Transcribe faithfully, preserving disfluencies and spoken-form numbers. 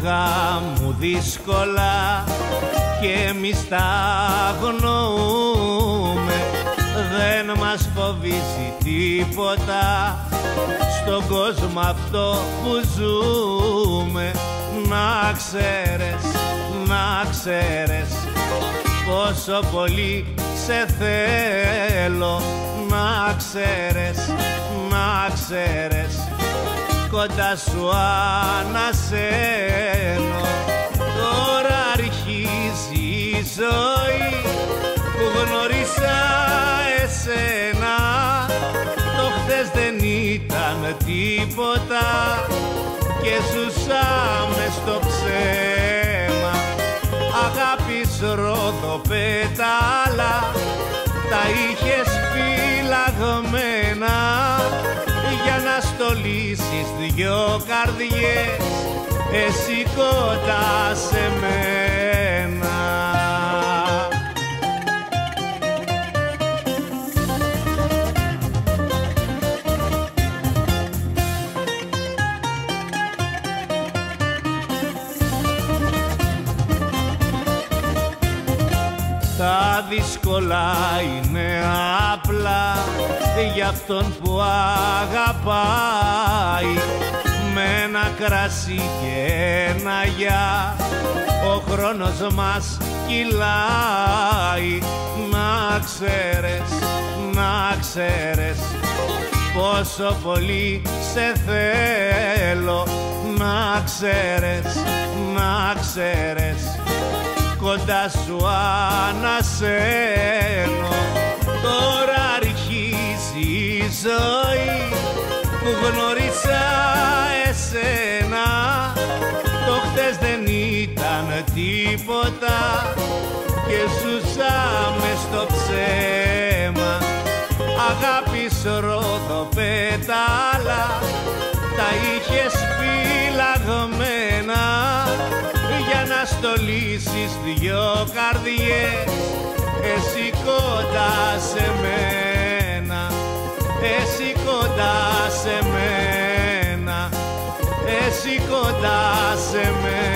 γάμου δύσκολα και εμείς τα αγνοούμε. Δεν μας φοβίζει τίποτα στον κόσμο αυτό που ζούμε. Να ξέρεις, να ξέρεις πόσο πολύ σε θέλω. Να ξέρεις, να ξέρεις κοντά σου ανασένω. Τώρα αρχίζει η ζωή που γνώρισα εσένα. Το χθες δεν ήταν τίποτα και ζούσαμε στο ψέμα. Αγάπης ροδοπέταλα τα είχες φυλαγμένα για να στολίσεις δυο καρδιές εσύ κοντά σε μένα. Τα δύσκολα είναι απλά για αυτόν που αγαπάει. Με ένα κρασί και ένα γεια ο χρόνος μας κυλάει. Να ξέρεις, να ξέρεις πόσο πολύ σε θέλω. Να ξέρεις, να ξέρεις κοντά σου ανασένω. Τώρα αρχίζει η ζωή που γνώρισα εσένα. Το χτες δεν ήταν τίποτα και ζούσαμε στο ψέμα. Αγάπης ροδοπέταλα τα είχες φυλαγμένα για να στολίσεις δυο καρδιές εσύ κοντά σε μένα. Εσύ κοντά σε μένα, εσύ κοντά σε μένα.